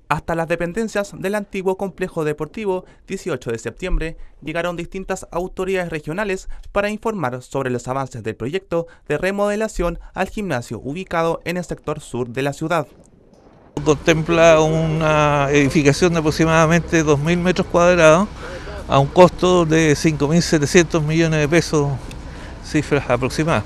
Hasta las dependencias del antiguo complejo deportivo 18 de septiembre llegaron distintas autoridades regionales para informar sobre los avances del proyecto de remodelación al gimnasio ubicado en el sector sur de la ciudad. Contempla una edificación de aproximadamente 2.000 metros cuadrados a un costo de 5.700 millones de pesos, cifras aproximadas.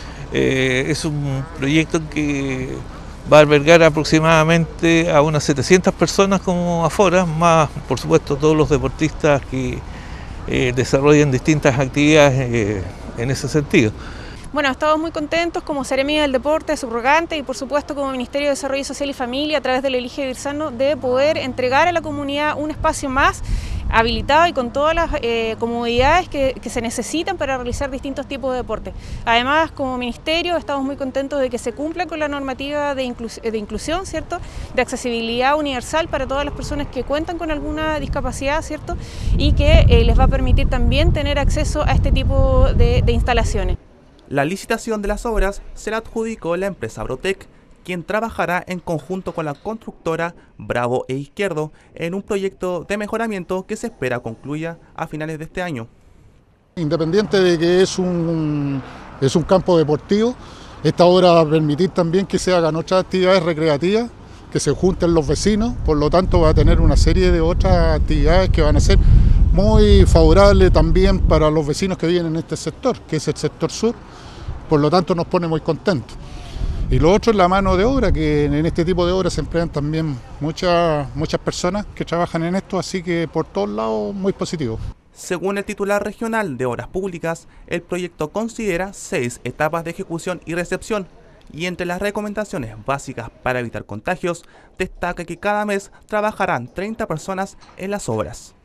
Es un proyecto que va a albergar aproximadamente a unas 700 personas como afuera, más por supuesto todos los deportistas que desarrollan distintas actividades en ese sentido. Bueno, estamos muy contentos como Seremía del Deporte, subrogante y por supuesto como Ministerio de Desarrollo Social y Familia a través del Elige Dirsano de poder entregar a la comunidad un espacio más habilitado y con todas las comodidades que se necesitan para realizar distintos tipos de deporte. Además, como Ministerio estamos muy contentos de que se cumpla con la normativa de inclusión, ¿cierto? De accesibilidad universal para todas las personas que cuentan con alguna discapacidad, ¿cierto? Y que les va a permitir también tener acceso a este tipo de instalaciones. La licitación de las obras se la adjudicó la empresa Brotec, quien trabajará en conjunto con la constructora Bravo e Izquierdo en un proyecto de mejoramiento que se espera concluya a finales de este año. Independiente de que es un campo deportivo, esta obra va a permitir también que se hagan otras actividades recreativas, que se junten los vecinos, por lo tanto va a tener una serie de otras actividades que van a ser muy favorables también para los vecinos que viven en este sector, que es el sector sur, por lo tanto nos pone muy contentos. Y lo otro es la mano de obra, que en este tipo de obras se emplean también muchas personas que trabajan en esto, así que por todos lados muy positivo. Según el titular regional de Obras Públicas, el proyecto considera 6 etapas de ejecución y recepción, y entre las recomendaciones básicas para evitar contagios, destaca que cada mes trabajarán 30 personas en las obras.